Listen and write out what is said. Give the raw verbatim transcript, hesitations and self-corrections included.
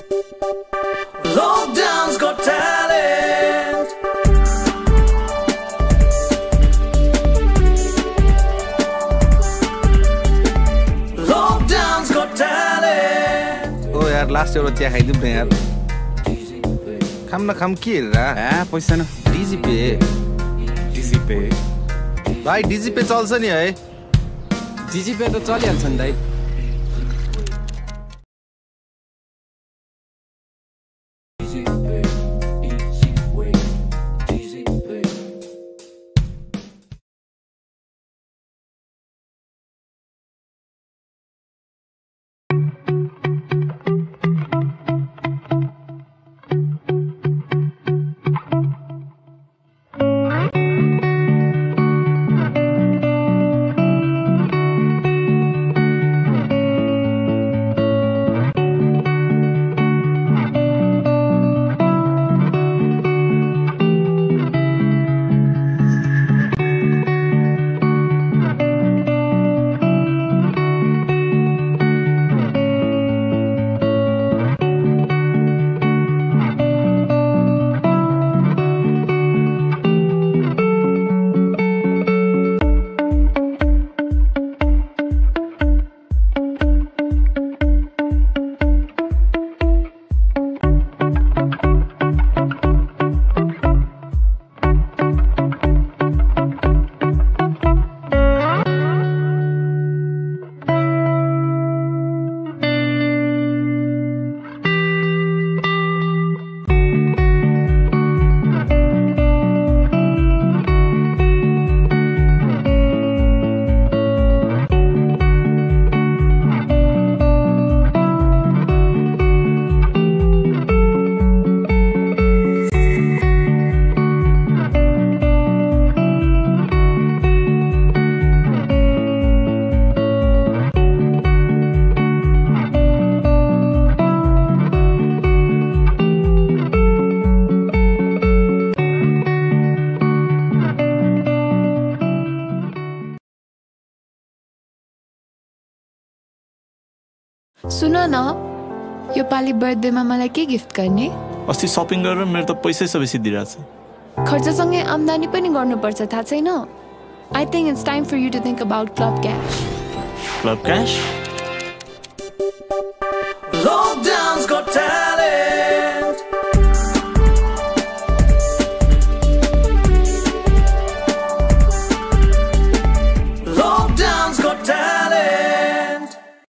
Lockdown's got talent. Lockdown's got talent. Oh यार last year चिया खाइदिउँ न यार खाम न खाम के हेरेर ए पैसा न DigiPay DigiPay भाइ DigiPay चल्छ नि है DigiPay त चलिहाल्छ नि दाइ सुन न यो पालि बर्थडेमा मलाई के गिफ्ट गर्ने अस्ति शपिङ गरेर मेरो त पैसै सबैसी दिइराछ खर्चसँगै आम्दानी पनि गर्नुपर्छ थाहा छैन I think it's time for you to think about club cash club cash